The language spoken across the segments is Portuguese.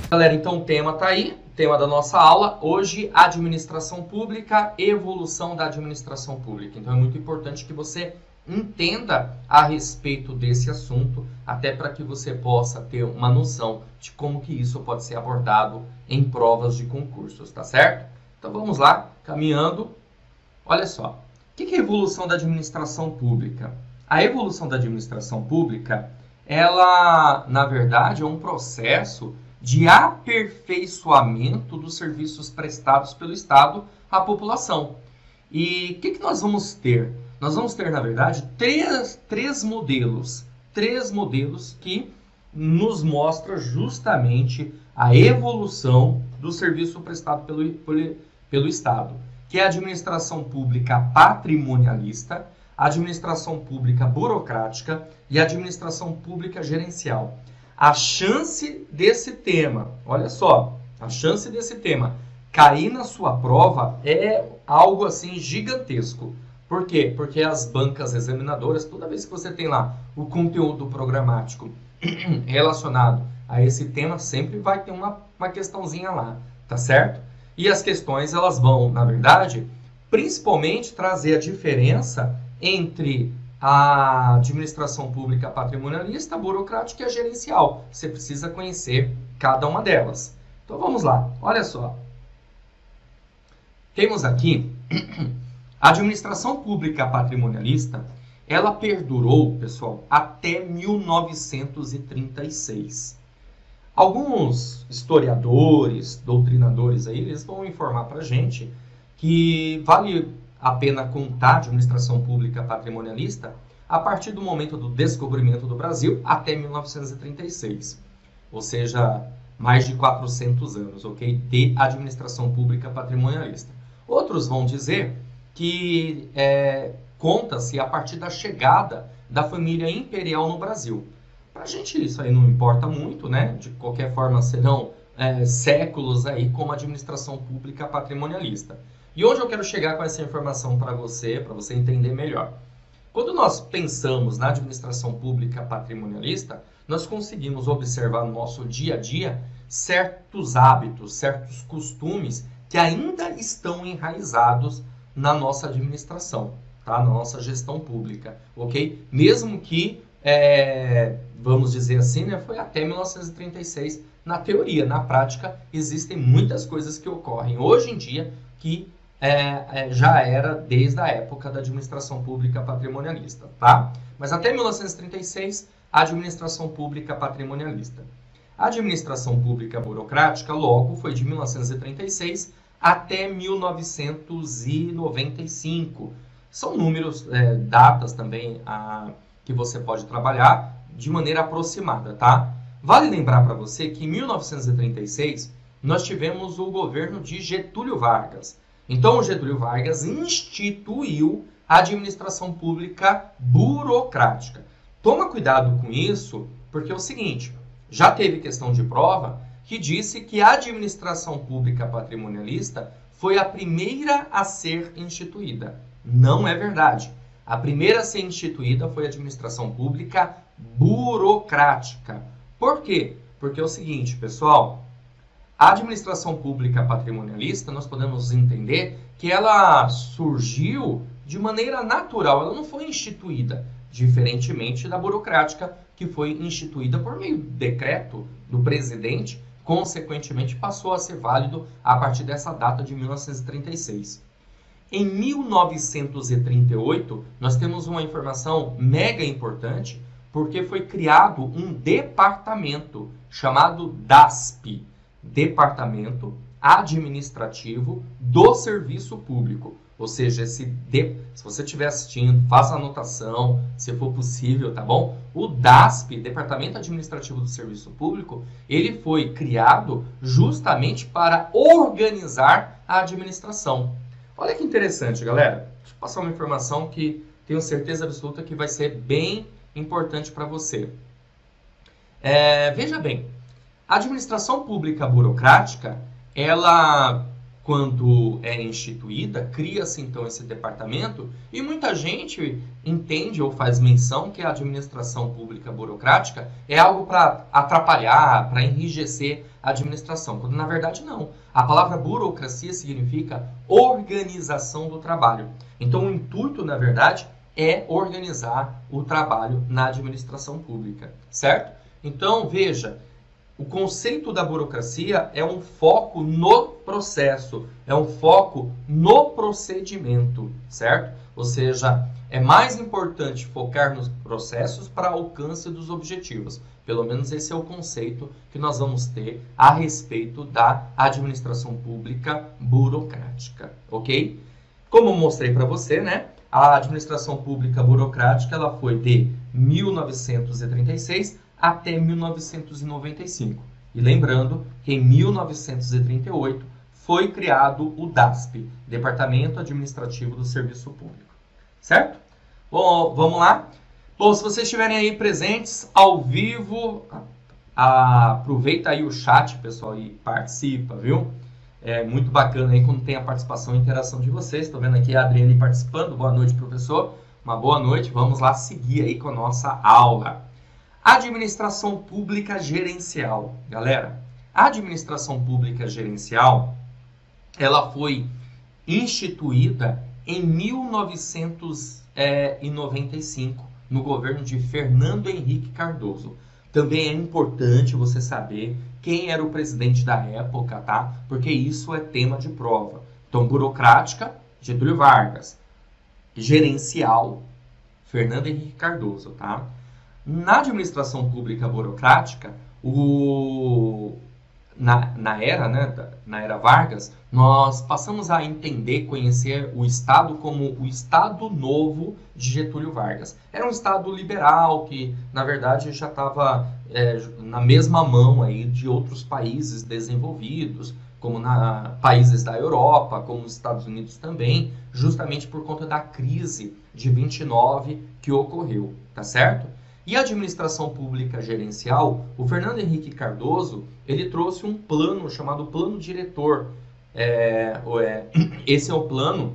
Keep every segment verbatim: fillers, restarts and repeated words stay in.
Galera, então o tema tá aí, o tema da nossa aula, hoje, administração pública, evolução da administração pública. Então é muito importante que você entenda a respeito desse assunto, até para que você possa ter uma noção de como que isso pode ser abordado em provas de concursos, tá certo? Então vamos lá, caminhando. Olha só, o que é a evolução da administração pública? A evolução da administração pública, ela, na verdade, é um processo de aperfeiçoamento dos serviços prestados pelo Estado à população. E o que, que nós vamos ter? Nós vamos ter, na verdade, três, três modelos. Três modelos que nos mostram justamente a evolução do serviço prestado pelo, pelo, pelo Estado, que é a administração pública patrimonialista, a administração pública burocrática e a administração pública gerencial. A chance desse tema, olha só, a chance desse tema cair na sua prova é algo assim gigantesco. Por quê? Porque as bancas examinadoras, toda vez que você tem lá o conteúdo programático relacionado a esse tema, sempre vai ter uma, uma questãozinha lá, tá certo? E as questões, elas vão, na verdade, principalmente trazer a diferença entre a administração pública patrimonialista, a burocrática e a gerencial. Você precisa conhecer cada uma delas. Então vamos lá, olha só. Temos aqui a administração pública patrimonialista, ela perdurou, pessoal, até mil novecentos e trinta e seis. Alguns historiadores, doutrinadores aí, eles vão informar para a gente que vale a pena contar a administração pública patrimonialista a partir do momento do descobrimento do Brasil até mil novecentos e trinta e seis. Ou seja, mais de quatrocentos anos, ok? De administração pública patrimonialista. Outros vão dizer que é, conta-se a partir da chegada da família imperial no Brasil. Para a gente isso aí não importa muito, né? De qualquer forma serão é, séculos aí como administração pública patrimonialista. E onde eu quero chegar com essa informação para você, para você entender melhor? Quando nós pensamos na administração pública patrimonialista, nós conseguimos observar no nosso dia a dia certos hábitos, certos costumes que ainda estão enraizados na nossa administração, tá? Na nossa gestão pública, ok? Mesmo que, é, vamos dizer assim, né, foi até mil novecentos e trinta e seis na teoria. Na prática, existem muitas coisas que ocorrem hoje em dia que É, é, já era desde a época da administração pública patrimonialista, tá? Mas até mil novecentos e trinta e seis, a administração pública patrimonialista. A administração pública burocrática, logo, foi de mil novecentos e trinta e seis até mil novecentos e noventa e cinco. São números, é, datas também a, que você pode trabalhar de maneira aproximada, tá? Vale lembrar para você que em mil novecentos e trinta e seis, nós tivemos o governo de Getúlio Vargas. Então, o Getúlio Vargas instituiu a administração pública burocrática. Toma cuidado com isso, porque é o seguinte, já teve questão de prova que disse que a administração pública patrimonialista foi a primeira a ser instituída. Não é verdade. A primeira a ser instituída foi a administração pública burocrática. Por quê? Porque é o seguinte, pessoal, a administração pública patrimonialista, nós podemos entender que ela surgiu de maneira natural, ela não foi instituída, diferentemente da burocrática, que foi instituída por meio do decreto do presidente, consequentemente passou a ser válido a partir dessa data de mil novecentos e trinta e seis. Em mil novecentos e trinta e oito, nós temos uma informação mega importante, porque foi criado um departamento chamado DASP, Departamento Administrativo do Serviço Público. Ou seja, esse de... se você estiver assistindo, faça anotação, se for possível, tá bom? O DASP, Departamento Administrativo do Serviço Público, ele foi criado justamente para organizar a administração. Olha que interessante, galera. Deixa eu passar uma informação que tenho certeza absoluta que vai ser bem importante para você. É, veja bem, a administração pública burocrática, ela quando é instituída, cria-se então esse departamento e muita gente entende ou faz menção que a administração pública burocrática é algo para atrapalhar, para enrijecer a administração, quando na verdade não. A palavra burocracia significa organização do trabalho. Então o intuito, na verdade, é organizar o trabalho na administração pública, certo? Então, veja, o conceito da burocracia é um foco no processo, é um foco no procedimento, certo? Ou seja, é mais importante focar nos processos para alcance dos objetivos. Pelo menos esse é o conceito que nós vamos ter a respeito da administração pública burocrática, ok? Como eu mostrei para você, né? A administração pública burocrática ela foi de mil novecentos e trinta e seis até mil novecentos e noventa e cinco. E lembrando que em mil novecentos e trinta e oito foi criado o DASP, Departamento Administrativo do Serviço Público. Certo? Bom, vamos lá? Bom, se vocês estiverem aí presentes ao vivo, a, aproveita aí o chat, pessoal, e participa, viu? É muito bacana aí quando tem a participação e interação de vocês. Estou vendo aqui a Adriane participando. Boa noite, professor. Uma boa noite. Vamos lá seguir aí com a nossa aula. Administração pública gerencial. Galera, a administração pública gerencial, ela foi instituída em mil novecentos e noventa e cinco, no governo de Fernando Henrique Cardoso. Também é importante você saber quem era o presidente da época, tá? Porque isso é tema de prova. Então, burocrática, Getúlio Vargas. Gerencial, Fernando Henrique Cardoso, tá? Na administração pública burocrática, o... na, na, era, né, na era Vargas, nós passamos a entender, conhecer o Estado como o Estado Novo de Getúlio Vargas. Era um Estado liberal que, na verdade, já estava é, na mesma mão aí de outros países desenvolvidos, como na, países da Europa, como os Estados Unidos também, justamente por conta da crise de vinte e nove que ocorreu, tá certo? E a administração pública gerencial, o Fernando Henrique Cardoso, ele trouxe um plano chamado Plano Diretor. É, é, esse é o plano,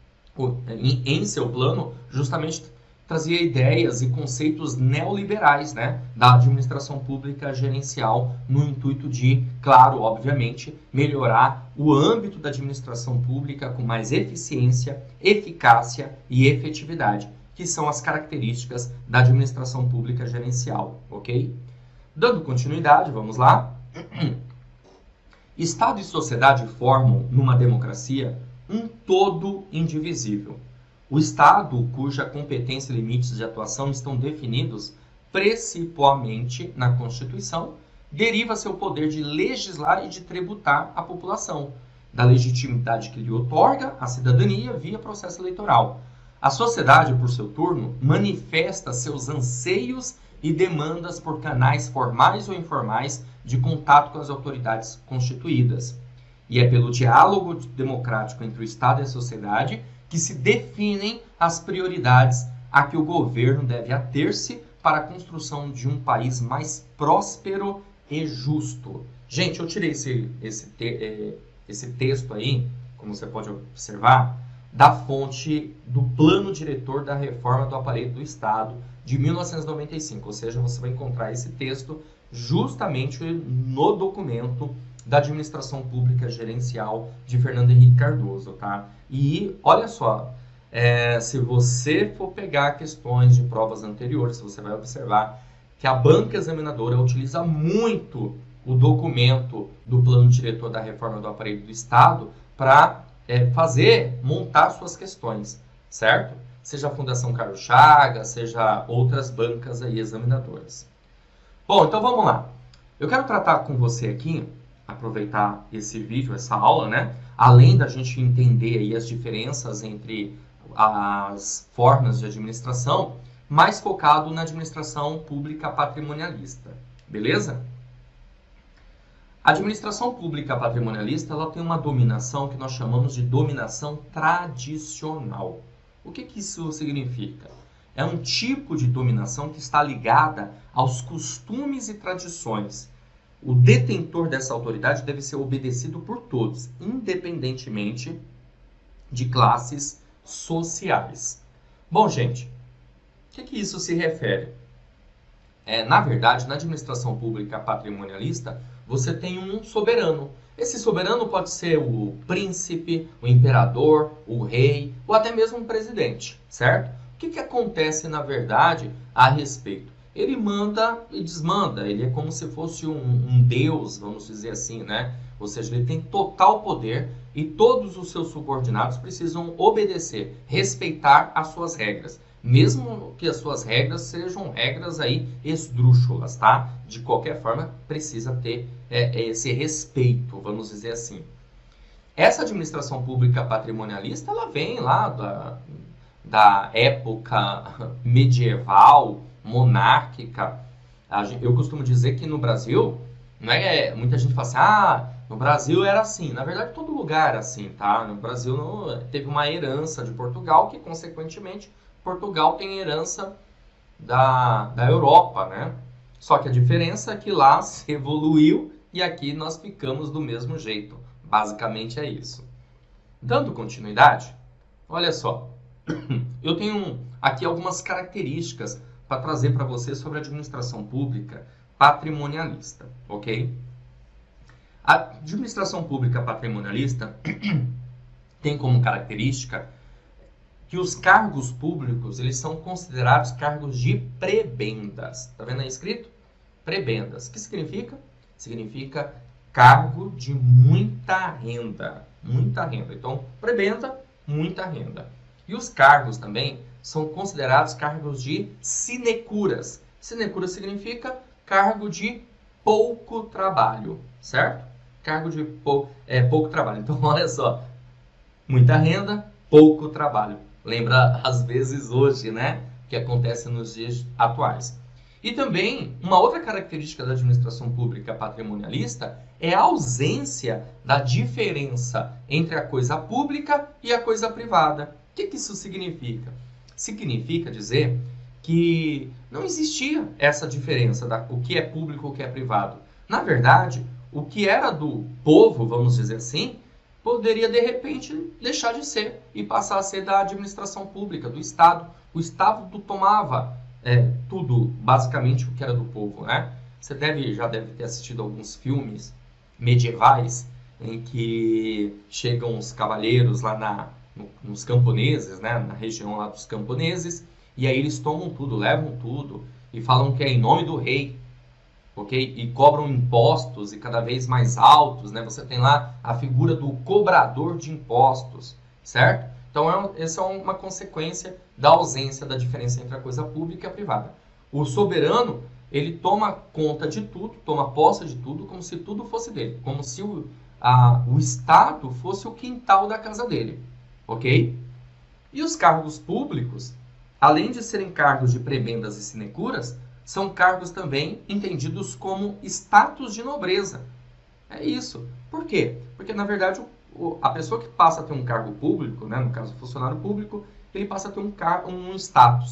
em, em seu plano, justamente trazia ideias e conceitos neoliberais, né, da administração pública gerencial, no intuito de, claro, obviamente, melhorar o âmbito da administração pública com mais eficiência, eficácia e efetividade, que são as características da administração pública gerencial, ok? Dando continuidade, vamos lá. Estado e sociedade formam, numa democracia, um todo indivisível. O Estado, cuja competência e limites de atuação estão definidos principalmente na Constituição, deriva seu poder de legislar e de tributar a população, da legitimidade que lhe outorga a cidadania via processo eleitoral. A sociedade, por seu turno, manifesta seus anseios e demandas por canais formais ou informais de contato com as autoridades constituídas. E é pelo diálogo democrático entre o Estado e a sociedade que se definem as prioridades a que o governo deve ater-se para a construção de um país mais próspero e justo. Gente, eu tirei esse, esse, te, esse texto aí, como você pode observar, da fonte do Plano Diretor da Reforma do Aparelho do Estado de mil novecentos e noventa e cinco, ou seja, você vai encontrar esse texto justamente no documento da Administração Pública Gerencial de Fernando Henrique Cardoso, tá? E olha só, é, se você for pegar questões de provas anteriores, você vai observar que a banca examinadora utiliza muito o documento do Plano Diretor da Reforma do Aparelho do Estado para é, fazer, montar suas questões, certo? Seja a Fundação Carlos Chagas, seja outras bancas aí examinadoras. Bom, então vamos lá. Eu quero tratar com você aqui, aproveitar esse vídeo, essa aula, né? Além da gente entender aí as diferenças entre as formas de administração, mais focado na administração pública patrimonialista, beleza? A administração pública patrimonialista, ela tem uma dominação que nós chamamos de dominação tradicional. O que que isso significa? É um tipo de dominação que está ligada aos costumes e tradições, o detentor dessa autoridade deve ser obedecido por todos, independentemente de classes sociais. Bom, gente, o que, que isso se refere? É, na verdade, na administração pública patrimonialista, você tem um soberano. Esse soberano pode ser o príncipe, o imperador, o rei ou até mesmo um presidente, certo? O que, que acontece, na verdade, a respeito? Ele manda e desmanda, ele é como se fosse um, um deus, vamos dizer assim, né? Ou seja, ele tem total poder e todos os seus subordinados precisam obedecer, respeitar as suas regras. Mesmo que as suas regras sejam regras aí esdrúxulas, tá? De qualquer forma, precisa ter é, esse respeito, vamos dizer assim. Essa administração pública patrimonialista, ela vem lá da, da época medieval, monárquica. Eu costumo dizer que no Brasil, não é, muita gente fala assim, ah, no Brasil era assim. Na verdade, todo lugar era assim, tá? No Brasil não, teve uma herança de Portugal que, consequentemente, Portugal tem herança da, da Europa, né? Só que a diferença é que lá se evoluiu e aqui nós ficamos do mesmo jeito. Basicamente é isso. Dando continuidade, olha só. Eu tenho aqui algumas características para trazer para você sobre a administração pública patrimonialista, ok? A administração pública patrimonialista tem como característica que os cargos públicos, eles são considerados cargos de prebendas. Tá vendo aí escrito? Prebendas. O que significa? Significa cargo de muita renda. Muita renda. Então, prebenda, muita renda. E os cargos também são considerados cargos de sinecuras. Sinecura significa cargo de pouco trabalho, certo? Cargo de pou, é, pouco trabalho. Então, olha só. Muita renda, pouco trabalho. Lembra, às vezes, hoje, né? Que acontece nos dias atuais. E também, uma outra característica da administração pública patrimonialista é a ausência da diferença entre a coisa pública e a coisa privada. O que, que isso significa? Significa dizer que não existia essa diferença da o que é público e o que é privado. Na verdade, o que era do povo, vamos dizer assim, poderia, de repente, deixar de ser e passar a ser da administração pública, do Estado. O Estado tomava é, tudo, basicamente, o que era do povo, né? Você deve, já deve ter assistido alguns filmes medievais em que chegam os cavaleiros lá na, no, nos camponeses, né? Na região lá dos camponeses, e aí eles tomam tudo, levam tudo e falam que é em nome do rei. Okay? E cobram impostos e cada vez mais altos, né? Você tem lá a figura do cobrador de impostos, certo? Então, é, essa é uma consequência da ausência da diferença entre a coisa pública e a privada. O soberano, ele toma conta de tudo, toma posse de tudo, como se tudo fosse dele, como se o, a, o Estado fosse o quintal da casa dele, ok? E os cargos públicos, além de serem cargos de prebendas e sinecuras, são cargos também entendidos como status de nobreza. É isso. Por quê? Porque, na verdade, o, a pessoa que passa a ter um cargo público, né, no caso, o funcionário público, ele passa a ter um, um status.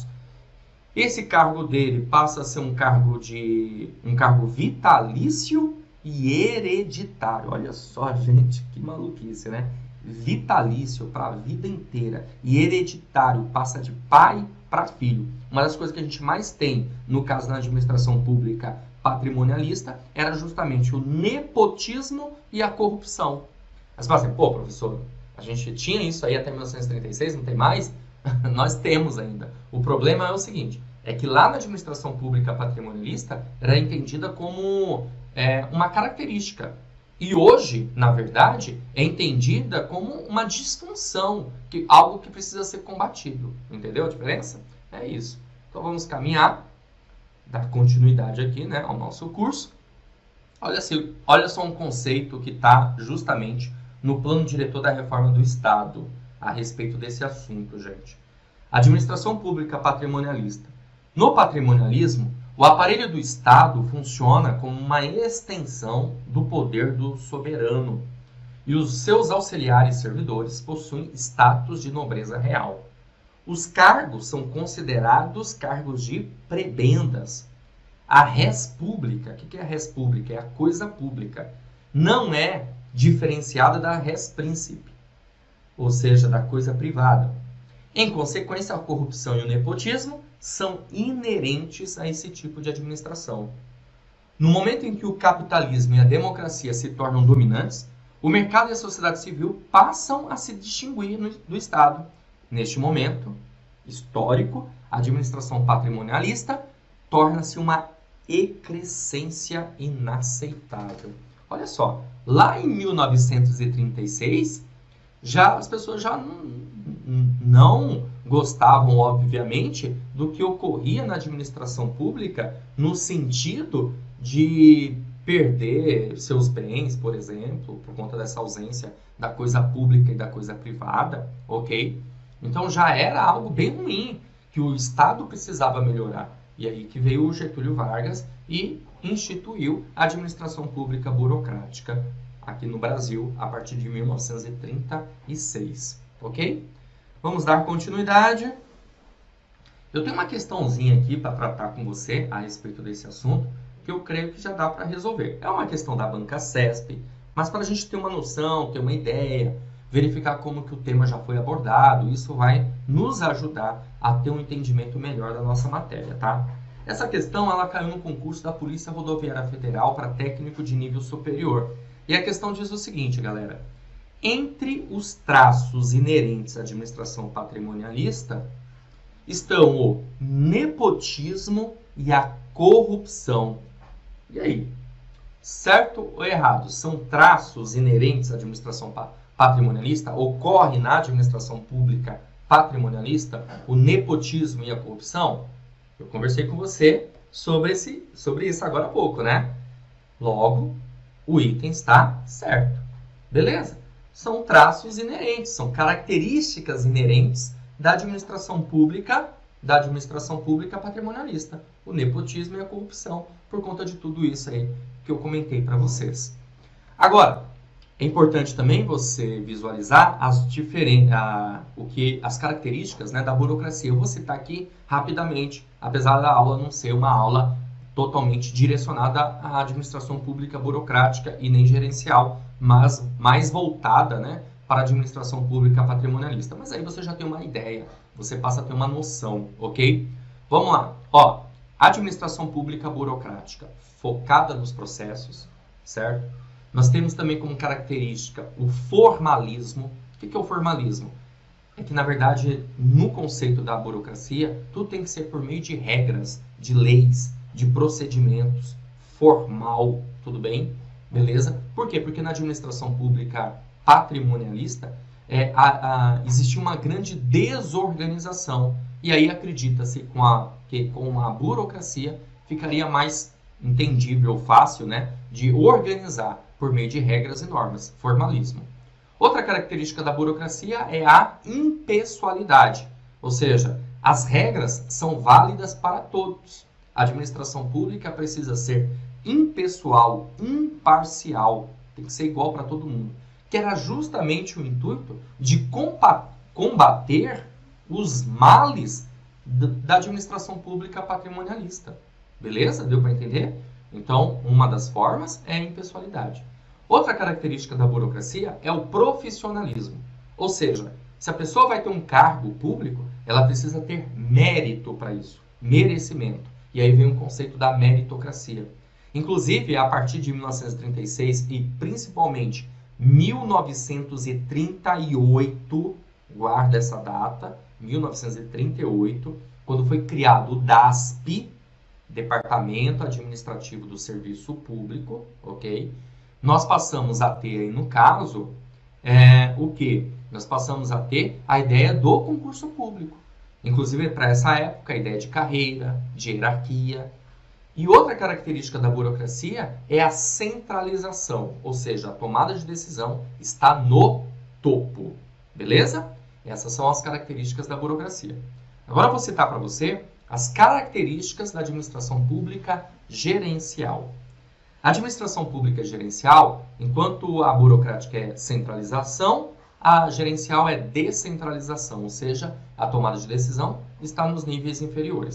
Esse cargo dele passa a ser um cargo, de, um cargo vitalício e hereditário. Olha só, gente, que maluquice, né? Vitalício para a vida inteira e hereditário, passa de pai para filho. Uma das coisas que a gente mais tem, no caso da administração pública patrimonialista, era justamente o nepotismo e a corrupção. Aí você fala assim, pô, professor, a gente tinha isso aí até mil novecentos e trinta e seis, não tem mais? Nós temos ainda. O problema é o seguinte, é que lá na administração pública patrimonialista era entendida como é, uma característica. E hoje, na verdade, é entendida como uma disfunção, que, algo que precisa ser combatido. Entendeu a diferença? É isso. Então vamos caminhar, dar continuidade aqui, né, ao nosso curso. Olha, se, olha só um conceito que está justamente no plano diretor da reforma do Estado a respeito desse assunto, gente. Administração pública patrimonialista. No patrimonialismo, o aparelho do Estado funciona como uma extensão do poder do soberano e os seus auxiliares servidores possuem status de nobreza real. Os cargos são considerados cargos de prebendas. A res pública, o que é a res pública? É a coisa pública. Não é diferenciada da res principe, ou seja, da coisa privada. Em consequência, a corrupção e o nepotismo são inerentes a esse tipo de administração. No momento em que o capitalismo e a democracia se tornam dominantes, o mercado e a sociedade civil passam a se distinguir no, do Estado. Neste momento histórico, a administração patrimonialista torna-se uma excrescência inaceitável. Olha só, lá em mil novecentos e trinta e seis, já, as pessoas já não, não gostavam, obviamente, do que ocorria na administração pública no sentido de perder seus bens, por exemplo, por conta dessa ausência da coisa pública e da coisa privada, ok? Então já era algo bem ruim, que o Estado precisava melhorar. E aí que veio o Getúlio Vargas e instituiu a administração pública burocrática aqui no Brasil a partir de mil novecentos e trinta e seis, ok? Vamos dar continuidade. Eu tenho uma questãozinha aqui para tratar com você a respeito desse assunto, que eu creio que já dá para resolver. É uma questão da banca CESP, mas para a gente ter uma noção, ter uma ideia, verificar como que o tema já foi abordado, isso vai nos ajudar a ter um entendimento melhor da nossa matéria, tá? Essa questão ela caiu no concurso da Polícia Rodoviária Federal para técnico de nível superior. E a questão diz o seguinte, galera. Entre os traços inerentes à administração patrimonialista estão o nepotismo e a corrupção. E aí? Certo ou errado? São traços inerentes à administração patrimonialista? Ocorre na administração pública patrimonialista o nepotismo e a corrupção? Eu conversei com você sobre, esse, sobre isso agora há pouco, né? Logo, o item está certo. Beleza? São traços inerentes, são características inerentes da administração pública, da administração pública patrimonialista. O nepotismo e a corrupção, por conta de tudo isso aí que eu comentei para vocês. Agora, é importante também você visualizar as, diferen... a... o que... as características, né, da burocracia. Eu vou citar aqui rapidamente, apesar da aula não ser uma aula totalmente direcionada à administração pública burocrática e nem gerencial, mas mais voltada, né, para a administração pública patrimonialista. Mas aí você já tem uma ideia, você passa a ter uma noção, ok? Vamos lá. Ó, administração pública burocrática, focada nos processos, certo? Nós temos também como característica o formalismo. O que é o formalismo? É que, na verdade, no conceito da burocracia, tudo tem que ser por meio de regras, de leis, de procedimentos, formal, tudo bem? Beleza? Por quê? Porque na administração pública patrimonialista é, a, a, existe uma grande desorganização. E aí acredita-se com a, que com a burocracia ficaria mais entendível, fácil, né, de organizar por meio de regras e normas, formalismo. Outra característica da burocracia é a impessoalidade, ou seja, as regras são válidas para todos. A administração pública precisa ser impessoal, imparcial, tem que ser igual para todo mundo, que era justamente o intuito de combater os males da administração pública patrimonialista. Beleza? Deu para entender? Então, uma das formas é a impessoalidade. Outra característica da burocracia é o profissionalismo. Ou seja, se a pessoa vai ter um cargo público, ela precisa ter mérito para isso, merecimento. E aí vem o conceito da meritocracia. Inclusive, a partir de mil novecentos e trinta e seis e principalmente mil novecentos e trinta e oito, guarda essa data, mil novecentos e trinta e oito, quando foi criado o DASP, Departamento Administrativo do Serviço Público, ok? Nós passamos a ter, aí, no caso, é, o quê? Nós passamos a ter a ideia do concurso público. Inclusive, para essa época, a ideia de carreira, de hierarquia. E outra característica da burocracia é a centralização, ou seja, a tomada de decisão está no topo. Beleza? Essas são as características da burocracia. Agora eu vou citar para você as características da administração pública gerencial. A administração pública gerencial, enquanto a burocrática é centralização, a gerencial é descentralização, ou seja, a tomada de decisão está nos níveis inferiores.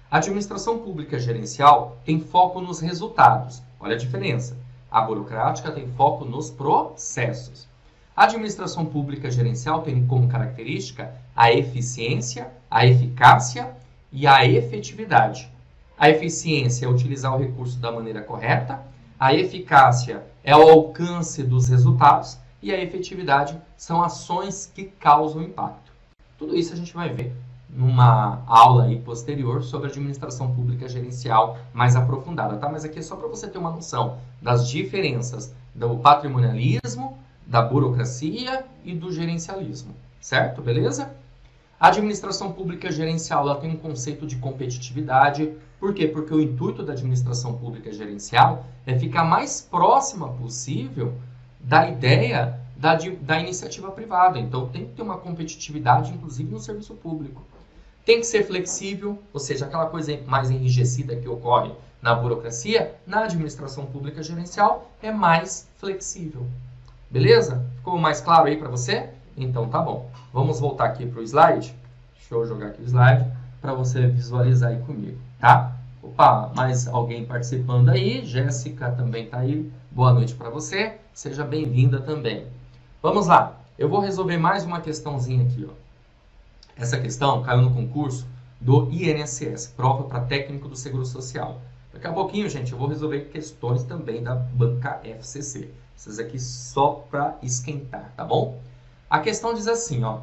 A administração pública gerencial tem foco nos resultados. Olha a diferença. A burocrática tem foco nos processos. A administração pública gerencial tem como característica a eficiência, a eficácia e a efetividade. A eficiência é utilizar o recurso da maneira correta, a eficácia é o alcance dos resultados e a efetividade são ações que causam impacto. Tudo isso a gente vai ver numa aula aí posterior sobre administração pública gerencial mais aprofundada, tá? Mas aqui é só para você ter uma noção das diferenças do patrimonialismo, da burocracia e do gerencialismo, certo? Beleza? A administração pública gerencial ela tem um conceito de competitividade. Por quê? Porque o intuito da administração pública gerencial é ficar mais próxima possível da ideia da, da iniciativa privada. Então, tem que ter uma competitividade, inclusive no serviço público. Tem que ser flexível, ou seja, aquela coisa mais enrijecida que ocorre na burocracia, na administração pública gerencial é mais flexível. Beleza? Ficou mais claro aí para você? Então tá bom. Vamos voltar aqui para o slide. Deixa eu jogar aqui o slide para você visualizar aí comigo, tá? Opa, mais alguém participando aí. Jéssica também está aí. Boa noite para você. Seja bem-vinda também. Vamos lá. Eu vou resolver mais uma questãozinha aqui, ó. Essa questão caiu no concurso do I N S S, prova para técnico do Seguro Social. Daqui a pouquinho, gente, eu vou resolver questões também da banca F C C. Essas aqui só para esquentar, tá bom? A questão diz assim, ó.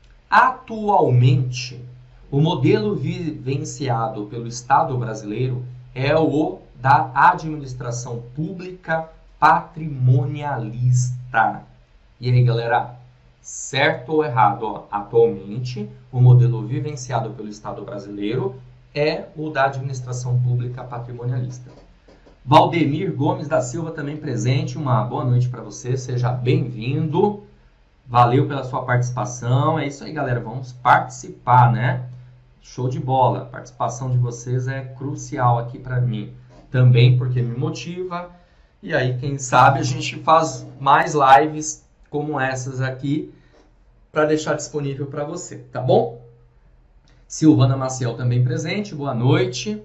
Atualmente, o modelo vivenciado pelo Estado brasileiro é o da administração pública patrimonialista. E aí, galera? Certo ou errado? Ó, atualmente, o modelo vivenciado pelo Estado brasileiro é o da administração pública patrimonialista. Valdemir Gomes da Silva também presente. Uma boa noite para você. Seja bem-vindo. Valeu pela sua participação. É isso aí, galera. Vamos participar, né? Show de bola. A participação de vocês é crucial aqui para mim. Também porque me motiva. E aí, quem sabe, a gente faz mais lives como essas aqui para deixar disponível para você, tá bom? Silvana Maciel também presente. Boa noite.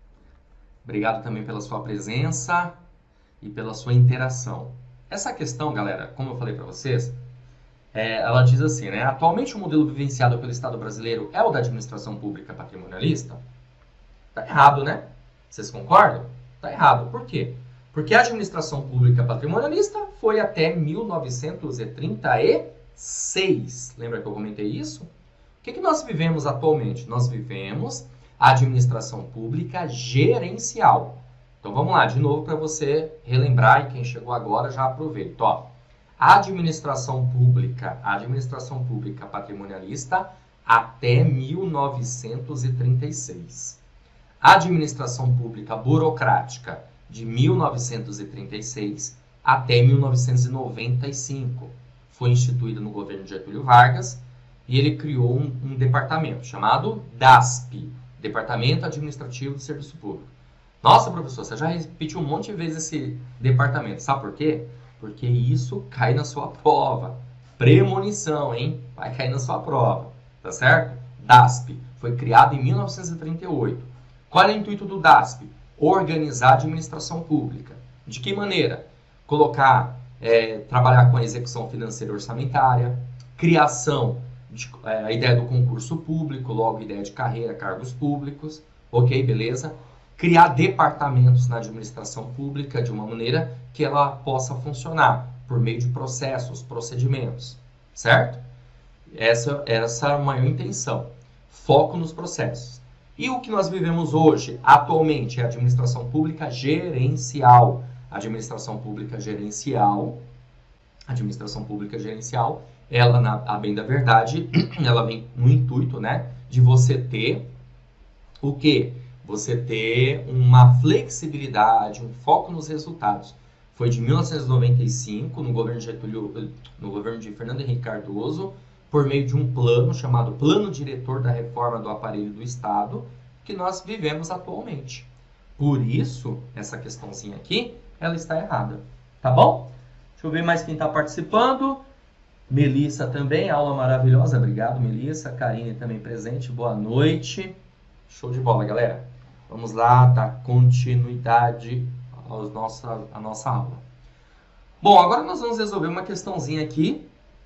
Obrigado também pela sua presença e pela sua interação. Essa questão, galera, como eu falei para vocês, É, ela diz assim, né? Atualmente o modelo vivenciado pelo Estado brasileiro é o da administração pública patrimonialista? Tá errado, né? Vocês concordam? Tá errado. Por quê? Porque a administração pública patrimonialista foi até mil novecentos e trinta e seis. Lembra que eu comentei isso? O que, que nós vivemos atualmente? Nós vivemos a administração pública gerencial. Então vamos lá, de novo para você relembrar, e quem chegou agora já aproveita. Ó. A administração pública, a administração pública patrimonialista até mil novecentos e trinta e seis. A administração pública burocrática de mil novecentos e trinta e seis até mil novecentos e noventa e cinco. Foi instituída no governo de Getúlio Vargas e ele criou um, um departamento chamado DASP, Departamento Administrativo do Serviço Público. Nossa, professor, você já repetiu um monte de vezes esse departamento. Sabe por quê? Porque isso cai na sua prova. Premonição, hein? Vai cair na sua prova. Tá certo? DASP foi criado em mil novecentos e trinta e oito. Qual é o intuito do DASP? Organizar a administração pública. De que maneira? Colocar, é, trabalhar com a execução financeira orçamentária, criação, de, é, a ideia do concurso público, logo ideia de carreira, cargos públicos. Ok, beleza? Criar departamentos na administração pública de uma maneira que ela possa funcionar por meio de processos, procedimentos, certo? Essa, essa é a maior intenção. Foco nos processos. E o que nós vivemos hoje, atualmente, é a administração pública gerencial. Administração pública gerencial, administração pública gerencial, ela, na, a bem da verdade, ela vem no intuito, né, de você ter o quê? Você ter uma flexibilidade, um foco nos resultados. Foi de mil novecentos e noventa e cinco, no governo de Getúlio, no governo de Fernando Henrique Cardoso, por meio de um plano chamado Plano Diretor da Reforma do Aparelho do Estado, que nós vivemos atualmente. Por isso, essa questãozinha aqui, ela está errada. Tá bom? Deixa eu ver mais quem está participando. Melissa também, aula maravilhosa. Obrigado, Melissa. Karine também presente. Boa noite. Show de bola, galera. Vamos lá dar continuidade aos nossa, à nossa aula. Bom, agora nós vamos resolver uma questãozinha aqui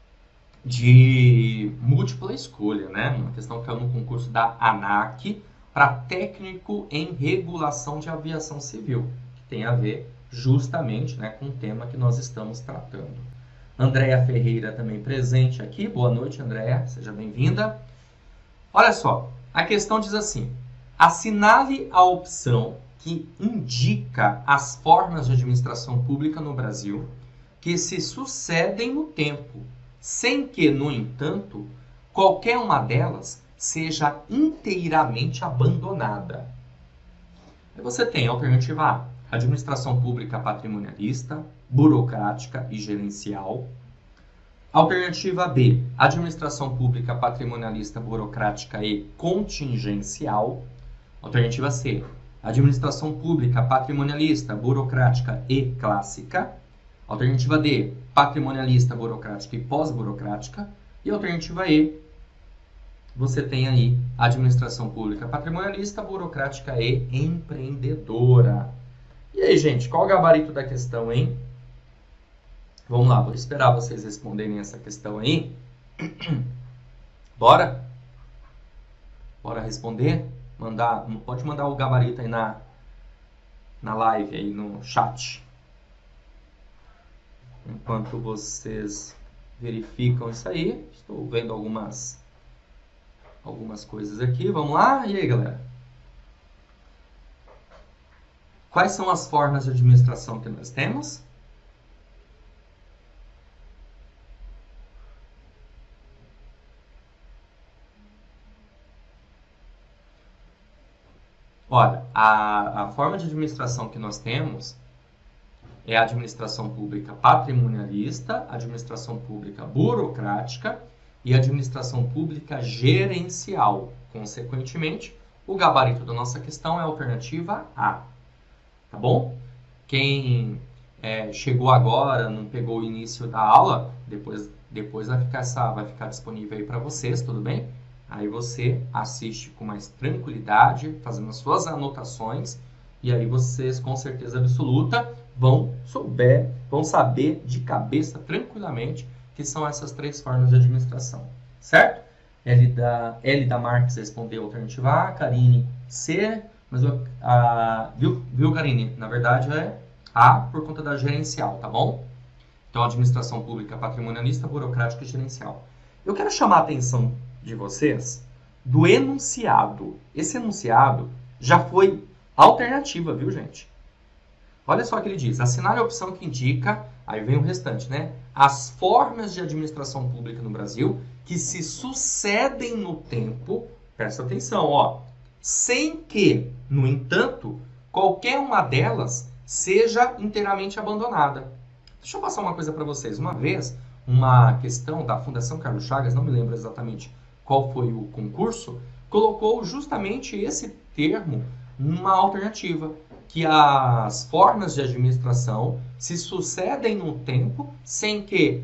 de múltipla escolha, né? Uma questão que é no concurso da ANAC para técnico em regulação de aviação civil, que tem a ver justamente, né, com o tema que nós estamos tratando. Andréia Ferreira também presente aqui. Boa noite, Andréia. Seja bem-vinda. Olha só, a questão diz assim: assinale a opção que indica as formas de administração pública no Brasil que se sucedem no tempo, sem que, no entanto, qualquer uma delas seja inteiramente abandonada. Aí você tem a alternativa A, administração pública patrimonialista, burocrática e gerencial. Alternativa B, administração pública patrimonialista, burocrática e contingencial. Alternativa C, administração pública patrimonialista, burocrática e clássica. Alternativa D, patrimonialista, burocrática e pós-burocrática. E alternativa E, você tem aí administração pública patrimonialista, burocrática e empreendedora. E aí, gente, qual o gabarito da questão, hein? Vamos lá, vou esperar vocês responderem essa questão aí. Bora? Bora responder? Mandar, pode mandar o gabarito aí na, na live, aí no chat. Enquanto vocês verificam isso aí, estou vendo algumas, algumas coisas aqui. Vamos lá? E aí, galera? Quais são as formas de administração que nós temos? Olha, a, a forma de administração que nós temos é a administração pública patrimonialista, administração pública burocrática e administração pública gerencial. Consequentemente, o gabarito da nossa questão é a alternativa A. Tá bom? Quem é, chegou agora, não pegou o início da aula, depois, depois vai, ficar essa, vai ficar disponível aí para vocês, tudo bem? Aí você assiste com mais tranquilidade, fazendo as suas anotações, e aí vocês, com certeza absoluta, vão, souber, vão saber de cabeça, tranquilamente, que são essas três formas de administração. Certo? L da, L da Marques respondeu a alternativa A, Karine C, mas a, viu, viu, Karine? Na verdade é A por conta da gerencial, tá bom? Então, administração pública patrimonialista, burocrática e gerencial. Eu quero chamar a atenção de vocês do enunciado. Esse enunciado já foi alternativa, viu, gente? Olha só o que ele diz. Assinale a opção que indica, aí vem o restante, né? As formas de administração pública no Brasil que se sucedem no tempo, presta atenção, ó, sem que, no entanto, qualquer uma delas seja inteiramente abandonada. Deixa eu passar uma coisa para vocês. Uma vez, uma questão da Fundação Carlos Chagas, não me lembro exatamente qual foi o concurso, colocou justamente esse termo numa alternativa, que as formas de administração se sucedem no tempo sem que,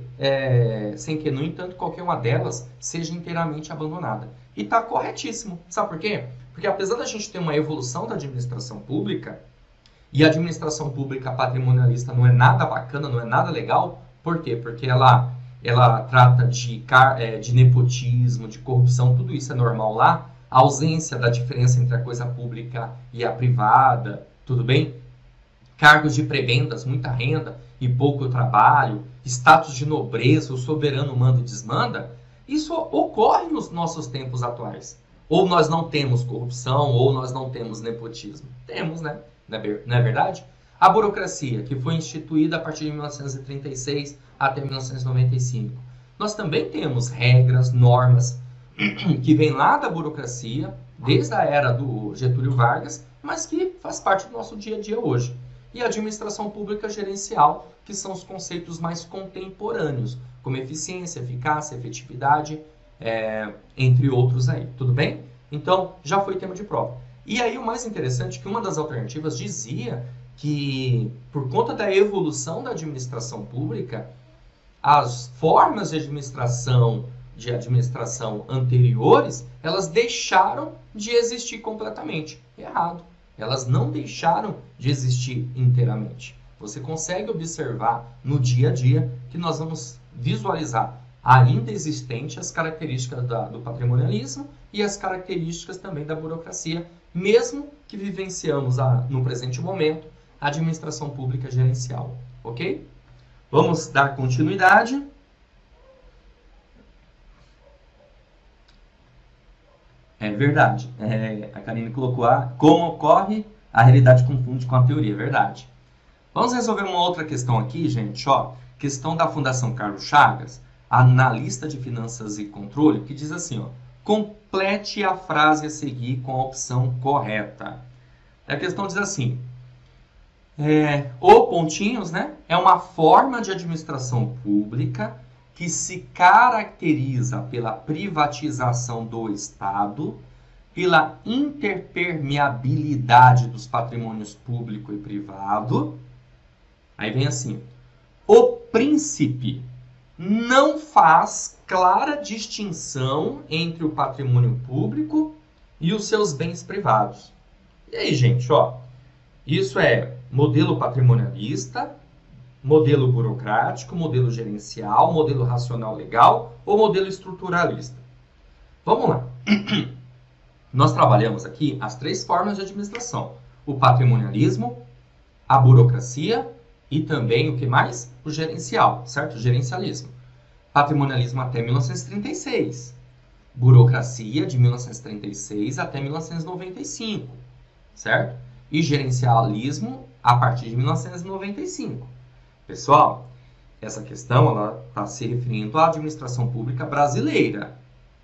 é, sem que, no entanto, qualquer uma delas seja inteiramente abandonada. E está corretíssimo. Sabe por quê? Porque apesar da gente ter uma evolução da administração pública, e a administração pública patrimonialista não é nada bacana, não é nada legal, por quê? Porque ela, ela trata de, de nepotismo, de corrupção, tudo isso é normal lá, a ausência da diferença entre a coisa pública e a privada, tudo bem? Cargos de prebendas, muita renda e pouco trabalho, status de nobreza, o soberano manda e desmanda, isso ocorre nos nossos tempos atuais. Ou nós não temos corrupção, ou nós não temos nepotismo. Temos, né? Não é verdade? A burocracia, que foi instituída a partir de mil novecentos e trinta e seis até mil novecentos e noventa e cinco. Nós também temos regras, normas, que vêm lá da burocracia, desde a era do Getúlio Vargas, mas que faz parte do nosso dia a dia hoje. E a administração pública gerencial, que são os conceitos mais contemporâneos, como eficiência, eficácia, efetividade, é, entre outros aí. Tudo bem? Então, já foi tema de prova. E aí o mais interessante é que uma das alternativas dizia que, por conta da evolução da administração pública, as formas de administração, de administração anteriores, elas deixaram de existir completamente. Errado. Elas não deixaram de existir inteiramente. Você consegue observar no dia a dia que nós vamos visualizar ainda existente as características da, do patrimonialismo e as características também da burocracia, mesmo que vivenciamos a, no presente momento a administração pública gerencial. Ok? Vamos dar continuidade. É verdade. É, a Karine colocou a, como ocorre, a realidade confunde com a teoria. É verdade. Vamos resolver uma outra questão aqui, gente. Ó, questão da Fundação Carlos Chagas, analista de finanças e controle, que diz assim, ó, complete a frase a seguir com a opção correta. A questão diz assim, é, o pontinhos, né, é uma forma de administração pública que se caracteriza pela privatização do Estado, pela interpermeabilidade dos patrimônios público e privado. Aí vem assim, o príncipe não faz clara distinção entre o patrimônio público e os seus bens privados. E aí, gente, ó, isso é modelo patrimonialista, modelo burocrático, modelo gerencial, modelo racional legal ou modelo estruturalista? Vamos lá. Nós trabalhamos aqui as três formas de administração. O patrimonialismo, a burocracia e também o que mais? O gerencial, certo? O gerencialismo. Patrimonialismo até mil novecentos e trinta e seis. Burocracia de mil novecentos e trinta e seis até mil novecentos e noventa e cinco, certo? E gerencialismo a partir de mil novecentos e noventa e cinco. Pessoal, essa questão está se referindo à administração pública brasileira.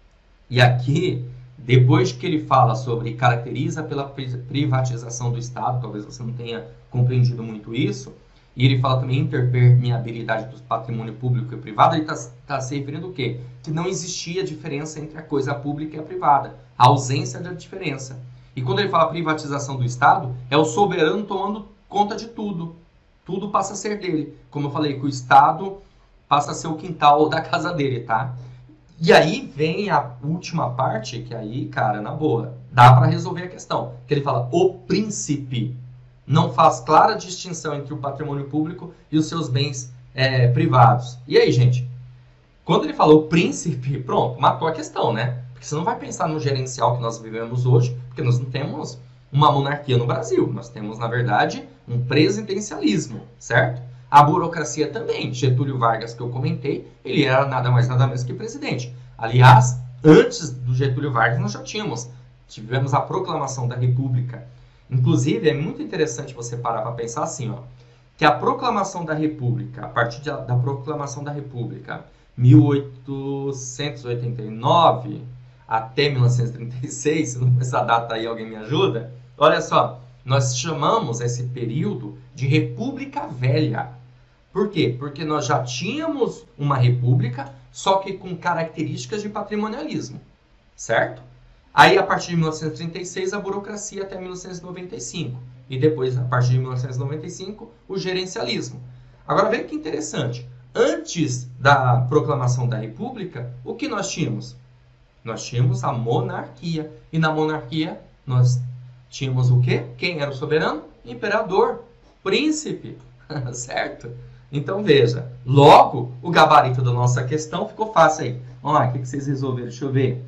E aqui, depois que ele fala sobre caracteriza pela privatização do Estado, talvez você não tenha compreendido muito isso, e ele fala também interpermeabilidade do patrimônio público e privado, ele está tá se referindo o quê? Que não existia diferença entre a coisa pública e a privada, a ausência da diferença. E quando ele fala privatização do Estado, é o soberano tomando conta de tudo. Tudo passa a ser dele. Como eu falei, que o Estado passa a ser o quintal da casa dele, tá? E aí vem a última parte, que aí, cara, na boa, dá para resolver a questão. Que ele fala, o príncipe não faz clara distinção entre o patrimônio público e os seus bens é, privados. E aí, gente? Quando ele falou príncipe, pronto, matou a questão, né? Porque você não vai pensar no gerencial que nós vivemos hoje, porque nós não temos uma monarquia no Brasil. Nós temos, na verdade, um presidencialismo, certo? A burocracia também. Getúlio Vargas, que eu comentei, ele era nada mais nada menos que presidente. Aliás, antes do Getúlio Vargas, nós já tínhamos. Tivemos a proclamação da República. Inclusive, é muito interessante você parar para pensar assim, ó, que a proclamação da República, a partir de, da proclamação da República, mil oitocentos e oitenta e nove até mil novecentos e trinta e seis, se não for essa data aí, alguém me ajuda? Olha só, nós chamamos esse período de República Velha. Por quê? Porque nós já tínhamos uma república, só que com características de patrimonialismo, certo? Aí, a partir de mil novecentos e trinta e seis, a burocracia até mil novecentos e noventa e cinco. E depois, a partir de mil novecentos e noventa e cinco, o gerencialismo. Agora, veja que interessante. Antes da proclamação da República, o que nós tínhamos? Nós tínhamos a monarquia. E na monarquia, nós tínhamos o quê? Quem era o soberano? Imperador, príncipe, certo? Então, veja. Logo, o gabarito da nossa questão ficou fácil aí. Vamos lá, o que vocês resolveram? Deixa eu ver.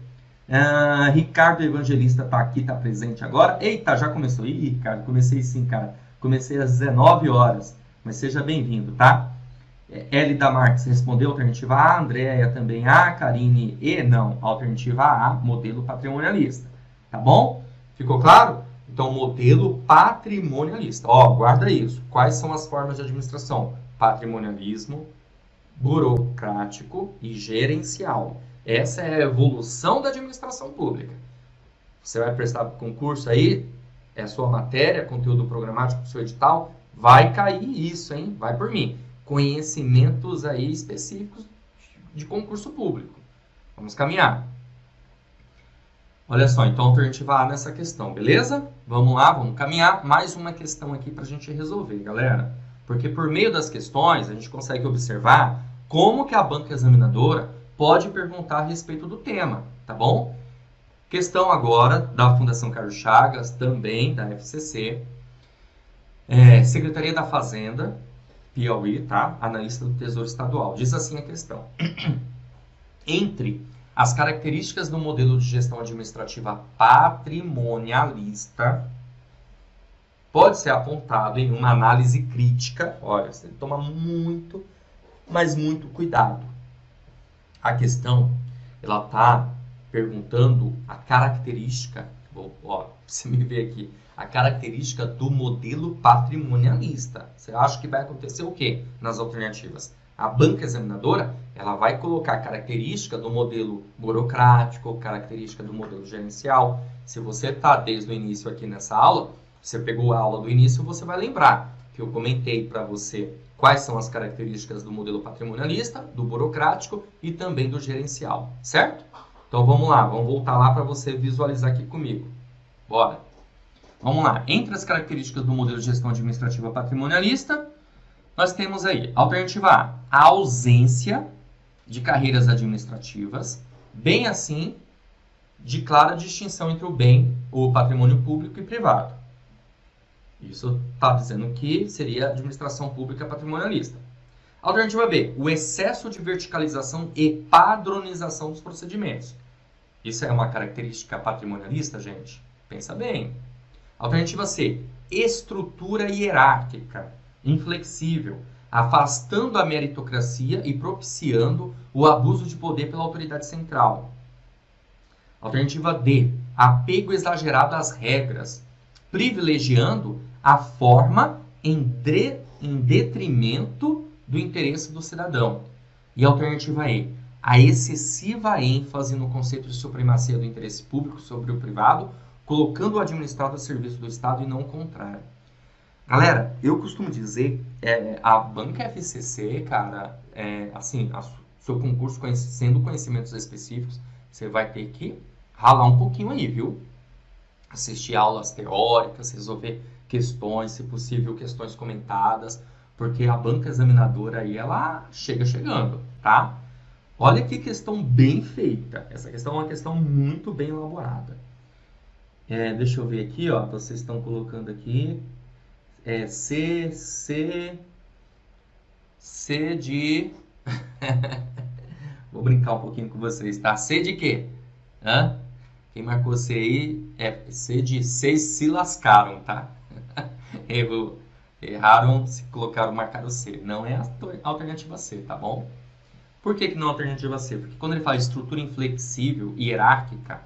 Uh, Ricardo Evangelista está aqui, está presente agora. Eita, já começou. Ih, Ricardo, comecei sim, cara. Comecei às dezenove horas. Mas seja bem-vindo, tá? Elida Marques respondeu, alternativa A. Andréia também A. Karine E. Não, alternativa A, modelo patrimonialista. Tá bom? Ficou claro? Então, modelo patrimonialista. Ó, guarda isso. Quais são as formas de administração? Patrimonialismo, burocrático e gerencial. Essa é a evolução da administração pública. Você vai prestar concurso aí, é a sua matéria, conteúdo programático do seu edital, vai cair isso, hein? Vai por mim. Conhecimentos aí específicos de concurso público. Vamos caminhar. Olha só, então alternativa A nessa questão, beleza? Vamos lá, vamos caminhar. Mais uma questão aqui para a gente resolver, galera. Porque por meio das questões, a gente consegue observar como que a banca examinadora pode perguntar a respeito do tema, tá bom? Questão agora da Fundação Carlos Chagas, também da F C C. É, Secretaria da Fazenda, Piauí, tá? Analista do Tesouro Estadual. Diz assim a questão. Entre as características do modelo de gestão administrativa patrimonialista, pode ser apontado em uma análise crítica. Olha, você tem que tomar muito, mas muito cuidado. A questão, ela está perguntando a característica, vou, ó, você me ver aqui, a característica do modelo patrimonialista. Você acha que vai acontecer o quê nas alternativas? A banca examinadora, ela vai colocar a característica do modelo burocrático, característica do modelo gerencial. Se você está desde o início aqui nessa aula, você pegou a aula do início, você vai lembrar que eu comentei para você quais são as características do modelo patrimonialista, do burocrático e também do gerencial, certo? Então vamos lá, vamos voltar lá para você visualizar aqui comigo. Bora! Vamos lá, entre as características do modelo de gestão administrativa patrimonialista, nós temos aí, alternativa A, a ausência de carreiras administrativas, bem assim, de clara distinção entre o bem, o patrimônio público e privado. Isso está dizendo que seria administração pública patrimonialista. Alternativa B, o excesso de verticalização e padronização dos procedimentos. Isso é uma característica patrimonialista, gente? Pensa bem. Alternativa C, estrutura hierárquica, inflexível, afastando a meritocracia e propiciando o abuso de poder pela autoridade central. Alternativa D, apego exagerado às regras, privilegiando a forma em, de, em detrimento do interesse do cidadão. E alternativa E, a excessiva ênfase no conceito de supremacia do interesse público sobre o privado, colocando o administrado a serviço do Estado e não o contrário. Galera, eu costumo dizer, é, a banca F C C, cara, é, assim, a, seu concurso conhecendo conhecimentos específicos, você vai ter que ralar um pouquinho aí, viu? Assistir aulas teóricas, resolver questões, se possível, questões comentadas, porque a banca examinadora aí, ela chega chegando, tá? Olha que questão bem feita. Essa questão é uma questão muito bem elaborada. É, deixa eu ver aqui, ó, vocês estão colocando aqui, é, C, C, C de... Vou brincar um pouquinho com vocês, tá? C de quê? Hã? Quem marcou C aí é C de vocês se lascaram, tá? Errou. Erraram se colocaram, marcaram C. Não é a alternativa C, tá bom? Por que que não é a alternativa C? Porque quando ele fala estrutura inflexível e hierárquica,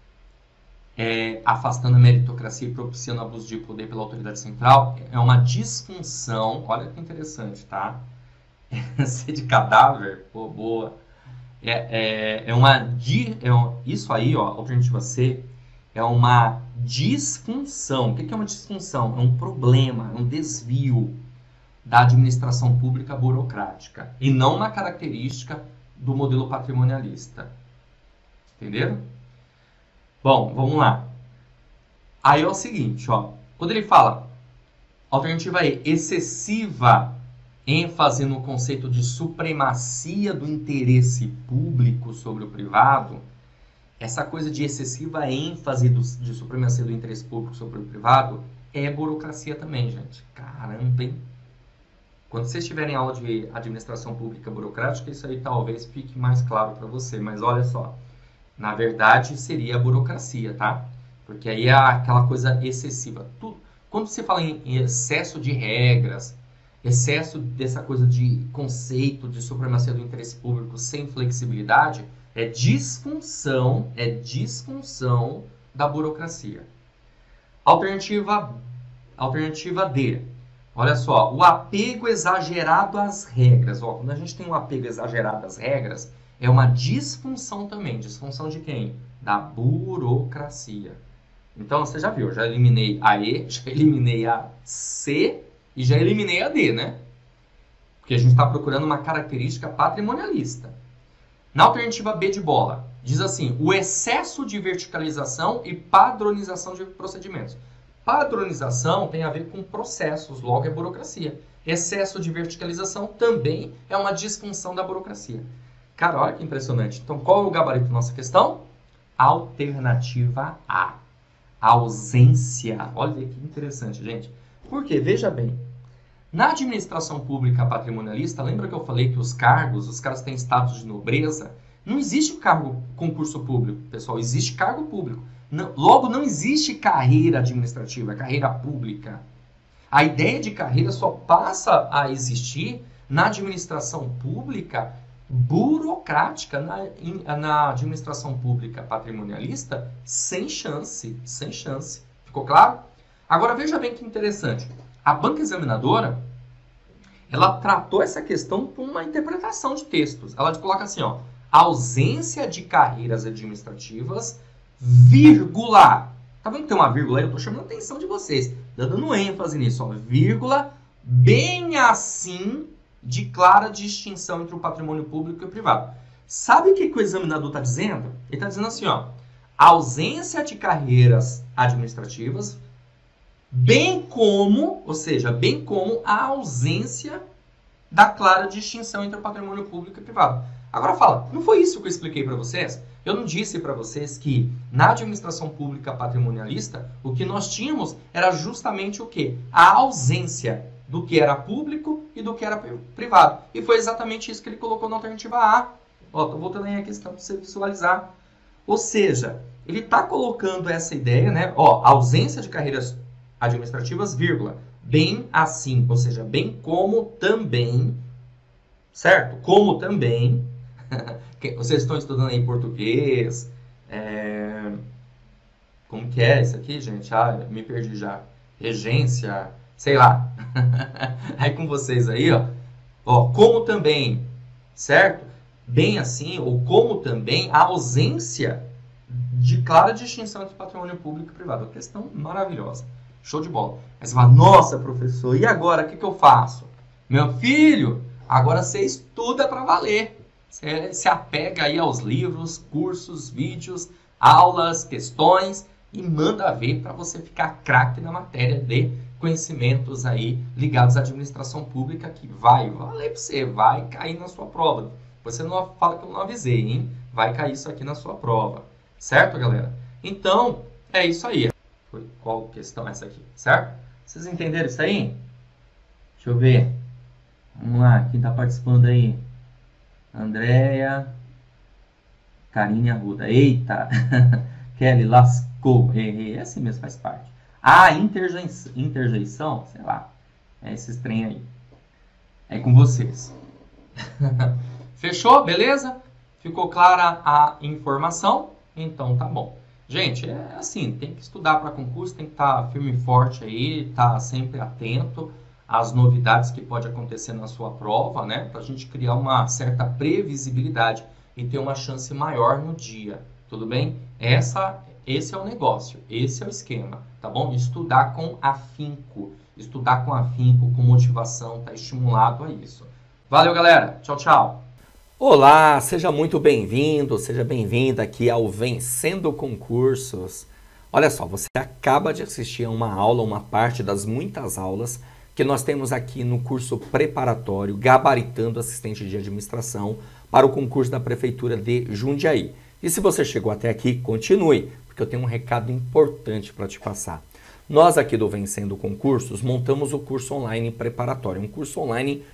é, afastando a meritocracia e propiciando abuso de poder pela autoridade central, é uma disfunção, olha que interessante, tá? C de cadáver, pô, boa. É, é, é uma, é um, isso aí, ó, alternativa C, é uma disfunção. O que é uma disfunção? É um problema, é um desvio da administração pública burocrática e não uma característica do modelo patrimonialista. Entenderam? Bom, vamos lá. Aí é o seguinte, ó, quando ele fala, alternativa E, excessiva ênfase no conceito de supremacia do interesse público sobre o privado, essa coisa de excessiva ênfase do, de supremacia do interesse público sobre o privado é burocracia também, gente. Caramba, hein? Quando vocês tiverem aula de administração pública burocrática, isso aí talvez fique mais claro para você. Mas olha só, na verdade seria a burocracia, tá? Porque aí é aquela coisa excessiva. Tudo, quando você fala em excesso de regras, excesso dessa coisa de conceito de supremacia do interesse público sem flexibilidade, é disfunção, é disfunção da burocracia. Alternativa, alternativa D. Olha só, o apego exagerado às regras. Ó, quando a gente tem um apego exagerado às regras, é uma disfunção também. Disfunção de quem? Da burocracia. Então, você já viu, já eliminei a E, já eliminei a C e já eliminei a D, né? Porque a gente está procurando uma característica patrimonialista. Na alternativa B de bola, diz assim, o excesso de verticalização e padronização de procedimentos. Padronização tem a ver com processos, logo é burocracia. Excesso de verticalização também é uma disfunção da burocracia. Cara, olha que impressionante. Então, qual é o gabarito da nossa questão? Alternativa A. Ausência. Olha que interessante, gente. Porque, veja bem, na administração pública patrimonialista, lembra que eu falei que os cargos, os caras têm status de nobreza? Não existe cargo concurso público, pessoal, existe cargo público. Não, logo, não existe carreira administrativa, carreira pública. A ideia de carreira só passa a existir na administração pública burocrática, na, in, na administração pública patrimonialista, sem chance, sem chance. Ficou claro? Agora, veja bem que interessante. A banca examinadora, ela tratou essa questão com uma interpretação de textos. Ela coloca assim, ó, ausência de carreiras administrativas, vírgula. Tá vendo que tem uma vírgula aí? Eu tô chamando a atenção de vocês. Dando ênfase nisso, ó, vírgula, bem assim de clara distinção entre o patrimônio público e o privado. Sabe o que, que o examinador está dizendo? Ele está dizendo assim, ó, ausência de carreiras administrativas, bem como, ou seja, bem como a ausência da clara distinção entre o patrimônio público e privado. Agora fala, não foi isso que eu expliquei para vocês? Eu não disse para vocês que na administração pública patrimonialista, o que nós tínhamos era justamente o quê? A ausência do que era público e do que era privado. E foi exatamente isso que ele colocou na alternativa A. Ó, tô voltando aí a questão para você visualizar. Ou seja, ele está colocando essa ideia, né? Ó, ausência de carreiras administrativas, vírgula, bem assim, ou seja, bem como também, certo? Como também, vocês estão estudando aí português, é... como que é isso aqui, gente? Ah, me perdi já. Regência, sei lá. Aí com vocês aí, ó, ó, como também, certo? Bem assim, ou como também, a ausência de clara distinção entre patrimônio público e privado. Uma questão maravilhosa. Show de bola. Aí você fala, nossa, professor, e agora? O que, que eu faço? Meu filho, agora você estuda para valer. Você se apega aí aos livros, cursos, vídeos, aulas, questões e manda ver para você ficar craque na matéria de conhecimentos aí ligados à administração pública que vai valer para você, vai cair na sua prova. Você não fala que eu não avisei, hein? Vai cair isso aqui na sua prova. Certo, galera? Então, é isso aí. Foi qual questão essa aqui, certo? Vocês entenderam isso aí? Deixa eu ver. Vamos lá, quem está participando aí? Andréia, Karine Arruda. Eita! Kelly, lascou. É assim mesmo, faz parte. Ah, interjeição, interjeição, sei lá. É esses trem aí. É com vocês. Fechou? Beleza? Ficou clara a informação? Então tá bom. Gente, é assim, tem que estudar para concurso, tem que estar firme e forte aí, estar sempre atento às novidades que pode acontecer na sua prova, né? Para a gente criar uma certa previsibilidade e ter uma chance maior no dia, tudo bem? Essa, esse é o negócio, esse é o esquema, tá bom? Estudar com afinco, estudar com afinco, com motivação, tá estimulado a isso. Valeu, galera. Tchau, tchau. Olá, seja muito bem-vindo, seja bem-vinda aqui ao Vencendo Concursos. Olha só, você acaba de assistir a uma aula, uma parte das muitas aulas que nós temos aqui no curso preparatório Gabaritando Assistente de Administração para o concurso da Prefeitura de Jundiaí. E se você chegou até aqui, continue, porque eu tenho um recado importante para te passar. Nós aqui do Vencendo Concursos montamos o curso online preparatório, um curso online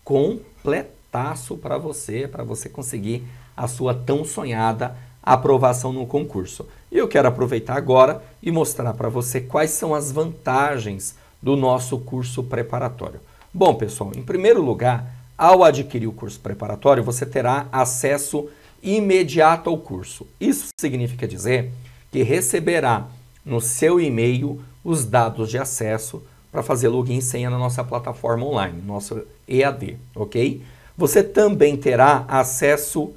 completaço para você, para você conseguir a sua tão sonhada aprovação no concurso. E eu quero aproveitar agora e mostrar para você quais são as vantagens do nosso curso preparatório. Bom, pessoal, em primeiro lugar, ao adquirir o curso preparatório, você terá acesso imediato ao curso. Isso significa dizer que receberá no seu e-mail os dados de acesso para fazer login e senha na nossa plataforma online, nosso E A D, ok? Você também terá acesso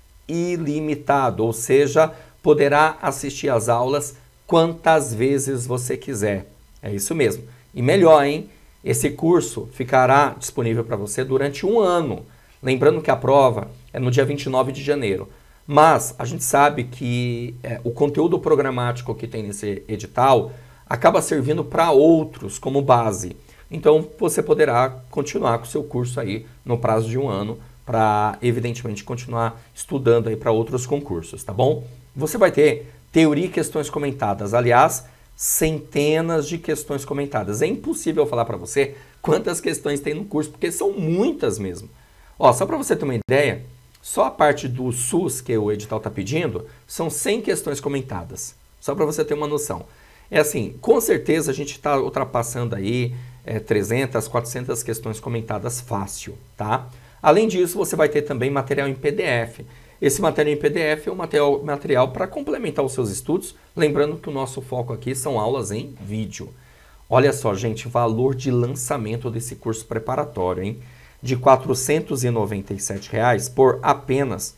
ilimitado, ou seja, poderá assistir às aulas quantas vezes você quiser. É isso mesmo. E melhor, hein? Esse curso ficará disponível para você durante um ano. Lembrando que a prova é no dia vinte e nove de janeiro. Mas a gente sabe que é, o conteúdo programático que tem nesse edital acaba servindo para outros como base. Então você poderá continuar com o seu curso aí no prazo de um ano para, evidentemente, continuar estudando aí para outros concursos, tá bom? você vai ter teoria e questões comentadas. Aliás, centenas de questões comentadas. É impossível falar para você quantas questões tem no curso, porque são muitas mesmo. Ó, só para você ter uma ideia, só a parte do SUS que o edital está pedindo são cem questões comentadas. Só para você ter uma noção. É assim, com certeza a gente está ultrapassando aí é, trezentas, quatrocentas questões comentadas fácil, tá? Além disso, você vai ter também material em P D F. Esse material em P D F é um material, material para complementar os seus estudos, lembrando que o nosso foco aqui são aulas em vídeo. Olha só, gente, valor de lançamento desse curso preparatório, hein? De quatrocentos e noventa e sete reais por apenas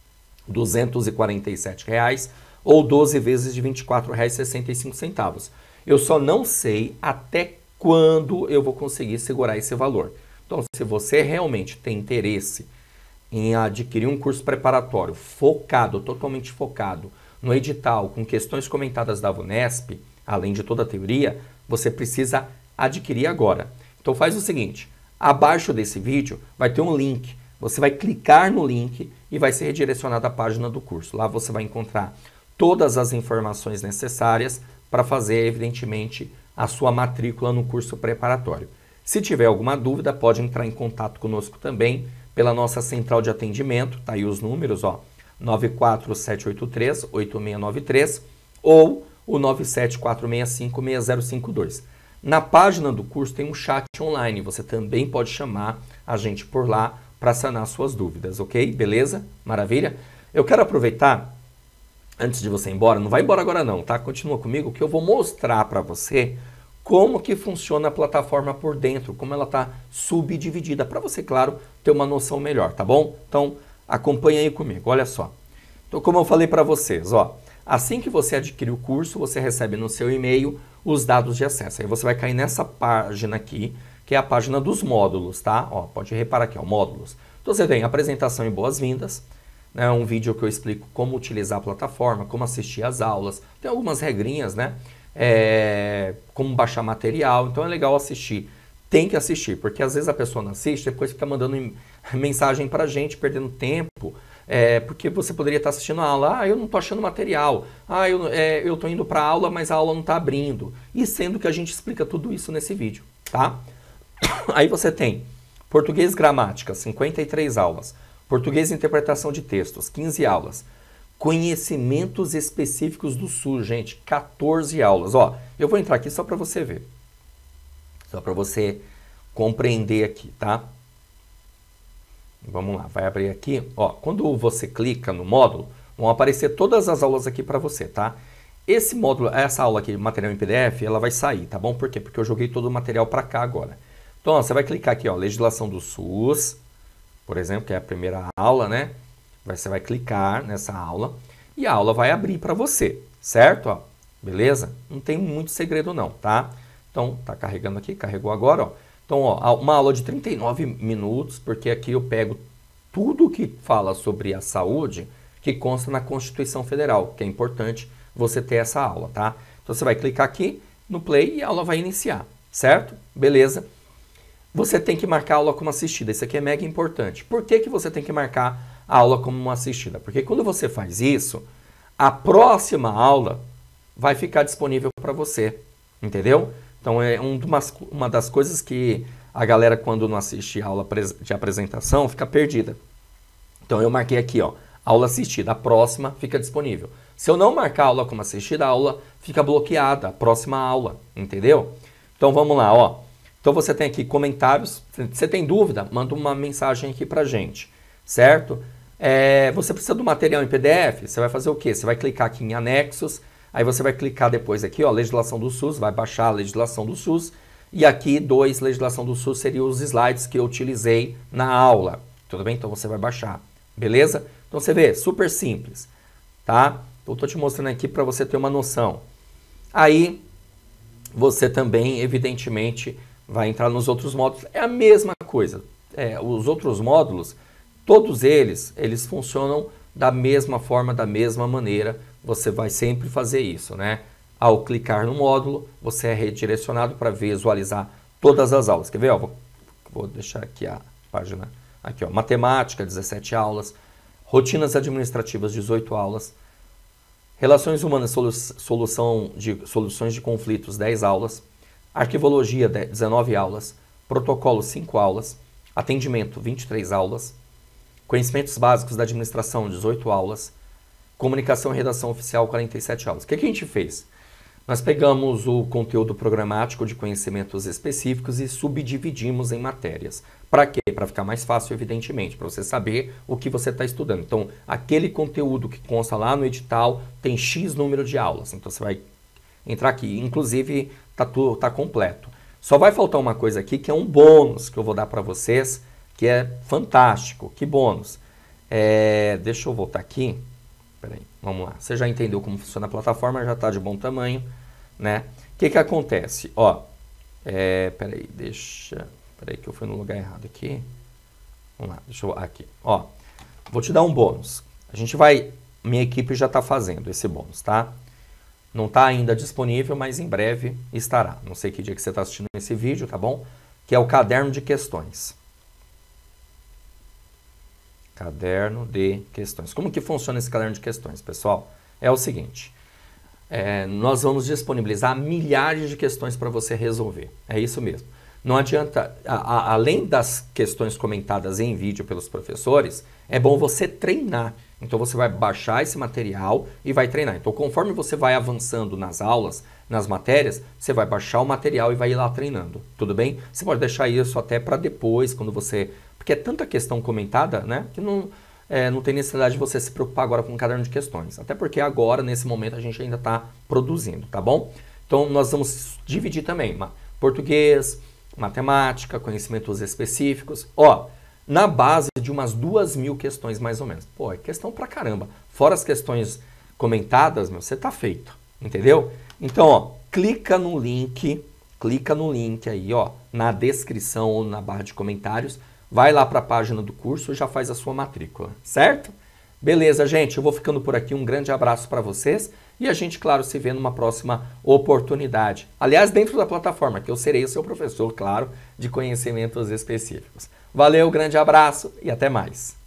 duzentos e quarenta e sete reais ou doze vezes de vinte e quatro reais e sessenta e cinco centavos. Eu só não sei até quando eu vou conseguir segurar esse valor. Então, se você realmente tem interesse em adquirir um curso preparatório focado, totalmente focado no edital, com questões comentadas da VUNESP, além de toda a teoria, você precisa adquirir agora. Então faz o seguinte, abaixo desse vídeo vai ter um link, você vai clicar no link e vai ser redirecionado à página do curso. Lá você vai encontrar todas as informações necessárias para fazer, evidentemente, a sua matrícula no curso preparatório. Se tiver alguma dúvida, pode entrar em contato conosco também pela nossa central de atendimento, tá aí os números, ó, nove quatro sete oito três, oito seis nove três ou o nove sete quatro seis cinco, seis zero cinco dois. Na página do curso tem um chat online, você também pode chamar a gente por lá para sanar suas dúvidas, ok? Beleza? Maravilha? Eu quero aproveitar, antes de você ir embora, não vai embora agora não, tá? Continua comigo que eu vou mostrar para você como que funciona a plataforma por dentro, como ela está subdividida, para você, claro, ter uma noção melhor, tá bom? Então, acompanha aí comigo, olha só. Então, como eu falei para vocês, ó, assim que você adquirir o curso, você recebe no seu e-mail os dados de acesso. Aí você vai cair nessa página aqui, que é a página dos módulos, tá? Ó, pode reparar aqui, ó, módulos. Então, você tem apresentação e boas-vindas, né, um vídeo que eu explico como utilizar a plataforma, como assistir às aulas, tem algumas regrinhas, né? É, como baixar material, então é legal assistir. Tem que assistir, porque às vezes a pessoa não assiste, depois fica mandando mensagem pra gente, perdendo tempo, é, porque você poderia estar assistindo a aula, ah, eu não tô achando material, ah, eu, é, eu tô indo pra aula, mas a aula não tá abrindo, e sendo que a gente explica tudo isso nesse vídeo, tá? Aí você tem português gramática, cinquenta e três aulas, português e interpretação de textos, quinze aulas, conhecimentos específicos do SUS, gente, quatorze aulas. Ó, eu vou entrar aqui só para você ver. Só para você compreender aqui, tá? Vamos lá, vai abrir aqui. Ó, quando você clica no módulo, vão aparecer todas as aulas aqui para você, tá? Esse módulo, essa aula aqui, material em P D F, ela vai sair, tá bom? Por quê? Porque eu joguei todo o material para cá agora. Então, ó, você vai clicar aqui, ó, legislação do SUS, por exemplo, que é a primeira aula, né? Você vai clicar nessa aula e a aula vai abrir para você, certo? Ó, beleza? Não tem muito segredo não, tá? Então, tá carregando aqui, carregou agora, ó. Então, ó, uma aula de trinta e nove minutos, porque aqui eu pego tudo que fala sobre a saúde que consta na Constituição Federal, que é importante você ter essa aula, tá? Então, você vai clicar aqui no play e a aula vai iniciar, certo? Beleza? Você tem que marcar a aula como assistida, isso aqui é mega importante. Por que que você tem que marcar a aula como uma assistida? Porque quando você faz isso, a próxima aula vai ficar disponível para você, entendeu? Então é um, uma das coisas que a galera quando não assiste a aula de apresentação fica perdida. Então eu marquei aqui, ó, aula assistida, a próxima fica disponível. Se eu não marcar a aula como assistida, a aula fica bloqueada, a próxima aula, entendeu? Então vamos lá, ó. Então você tem aqui comentários, você tem dúvida? Manda uma mensagem aqui pra gente, certo? É, você precisa do material em P D F, você vai fazer o quê? Você vai clicar aqui em anexos, aí você vai clicar depois aqui, ó, legislação do SUS, vai baixar a legislação do SUS, e aqui dois, legislação do SUS, seriam os slides que eu utilizei na aula, tudo bem? Então você vai baixar, beleza? Então você vê, super simples, tá? Eu tô te mostrando aqui para você ter uma noção. Aí, você também, evidentemente, vai entrar nos outros módulos, é a mesma coisa, é, os outros módulos, todos eles, eles funcionam da mesma forma, da mesma maneira. Você vai sempre fazer isso, né? Ao clicar no módulo, você é redirecionado para visualizar todas as aulas. Quer ver? Ó, vou, vou deixar aqui a página. Aqui, ó, matemática, dezessete aulas. Rotinas administrativas, dezoito aulas. Relações Humanas, solu solução de, Soluções de Conflitos, dez aulas. Arquivologia, dezenove aulas. Protocolo, cinco aulas. Atendimento, vinte e três aulas. Conhecimentos Básicos da Administração, dezoito aulas. Comunicação e Redação Oficial, quarenta e sete aulas. O que, que a gente fez? Nós pegamos o conteúdo programático de conhecimentos específicos e subdividimos em matérias. Para quê? Para ficar mais fácil, evidentemente, para você saber o que você está estudando. Então, aquele conteúdo que consta lá no edital tem X número de aulas. Então, você vai entrar aqui. Inclusive, está tá completo. Só vai faltar uma coisa aqui, que é um bônus que eu vou dar para vocês, que é fantástico. Que bônus? É, deixa eu voltar aqui. Peraí, vamos lá. Você já entendeu como funciona a plataforma, já está de bom tamanho, né? O que que acontece? Ó, é, peraí, deixa... Peraí que eu fui no lugar errado aqui. Vamos lá, deixa eu... Aqui, ó. Vou te dar um bônus. A gente vai... Minha equipe já está fazendo esse bônus, tá? Não está ainda disponível, mas em breve estará. Não sei que dia que você está assistindo esse vídeo, tá bom? Que é o caderno de questões. Caderno de questões. Como que funciona esse caderno de questões, pessoal? É o seguinte, é, nós vamos disponibilizar milhares de questões para você resolver. É isso mesmo. Não adianta, a, a, além das questões comentadas em vídeo pelos professores, é bom você treinar. Então você vai baixar esse material e vai treinar. Então conforme você vai avançando nas aulas, nas matérias, você vai baixar o material e vai ir lá treinando. Tudo bem? Você pode deixar isso até para depois, quando você... Porque é tanta questão comentada, né, que não, é, não tem necessidade de você se preocupar agora com o caderno de questões. Até porque agora, nesse momento, a gente ainda está produzindo, tá bom? Então, nós vamos dividir também português, matemática, conhecimentos específicos. Ó, na base de umas duas mil questões, mais ou menos. Pô, é questão pra caramba. Fora as questões comentadas, meu, você tá feito, entendeu? Então, ó, clica no link, clica no link aí, ó, na descrição ou na barra de comentários. Vai lá para a página do curso e já faz a sua matrícula, certo? Beleza, gente, eu vou ficando por aqui. Um grande abraço para vocês e a gente, claro, se vê numa próxima oportunidade. Aliás, dentro da plataforma, que eu serei o seu professor, claro, de conhecimentos específicos. Valeu, grande abraço e até mais.